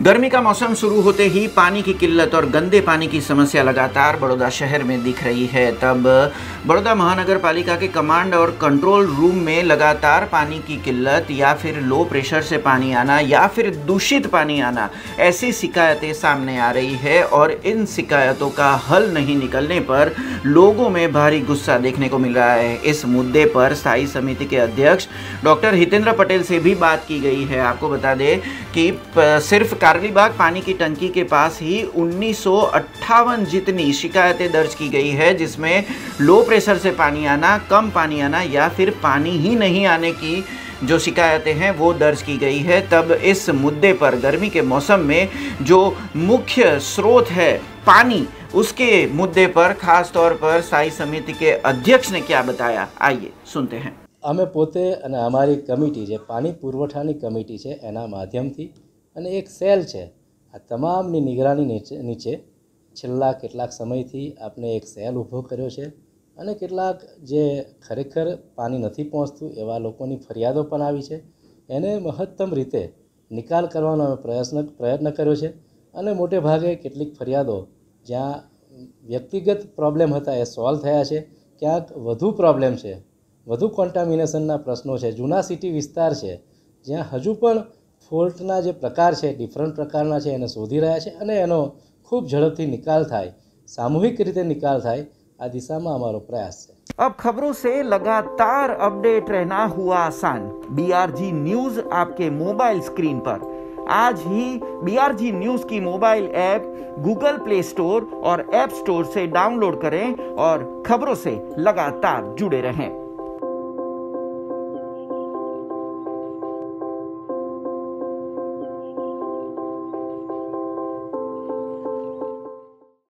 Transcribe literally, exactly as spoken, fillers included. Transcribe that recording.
गर्मी का मौसम शुरू होते ही पानी की किल्लत और गंदे पानी की समस्या लगातार बड़ौदा शहर में दिख रही है। तब बड़ौदा महानगर पालिका के कमांड और कंट्रोल रूम में लगातार पानी की किल्लत या फिर लो प्रेशर से पानी आना या फिर दूषित पानी आना, ऐसी शिकायतें सामने आ रही है और इन शिकायतों का हल नहीं निकलने पर लोगों में भारी गुस्सा देखने को मिल रहा है। इस मुद्दे पर स्थायी समिति के अध्यक्ष डॉक्टर हितेंद्र पटेल से भी बात की गई है। आपको बता दें कि सिर्फ कारलीबाग पानी की टंकी के पास ही उन्नीस सौ अट्ठावन जितनी शिकायतें दर्ज की गई है, जिसमें लो प्रेशर से पानी आना, कम पानी आना या फिर पानी ही नहीं आने की जो शिकायतें हैं वो दर्ज की गई है। तब इस मुद्दे पर गर्मी के मौसम में जो मुख्य स्रोत है पानी, उसके मुद्दे पर खास तौर पर स्थायी समिति के अध्यक्ष ने क्या बताया, आइए सुनते हैं। અમે પોતે અને અમારી કમિટી જે પાણી પુરવઠાની કમિટી છે એના માધ્યમથી અને એક સેલ છે, આ તમામની નિગરાની નીચે નીચે છેલ્લા કેટલાક સમયથી આપણે એક સેલ ઊભો કર્યો છે અને કેટલાક જે ખરેખર પાણી નથી પહોંચતું એવા લોકોની ફરિયાદો પણ આવી છે, એને મહત્તમ રીતે નિકાલ કરવાનો પ્રયત્ન પ્રયત્ન કર્યો છે અને મોટે ભાગે કેટલીક ફરિયાદો જ્યાં વ્યક્તિગત પ્રોબ્લેમ હતા એ સોલ્વ થયા છે, ક્યાંક વધુ પ્રોબ્લેમ છે, વધુ કોન્ટામિનેશનના પ્રશ્નો છે, જૂના સિટી વિસ્તાર છે જ્યાં હજુ પણ ફોલ્ટના જે પ્રકાર છે ડિફરન્ટ પ્રકારના છે એને શોધી રહ્યા છે અને એનો ખૂબ ઝડપથી નિકાલ થાય, સામૂહિક રીતે નિકાલ થાય, આ દિશામાં અમારો પ્રયાસ છે। अब खबरों से लगातार अपडेट रहना हुआ आसान। बीआरजी न्यूज आपके मोबाइल स्क्रीन पर। आज ही बीआरजी न्यूज की mobile app Google Play Store और ऐप स्टोर से डाउनलोड करें और खबरों से लगातार जुड़े रहें।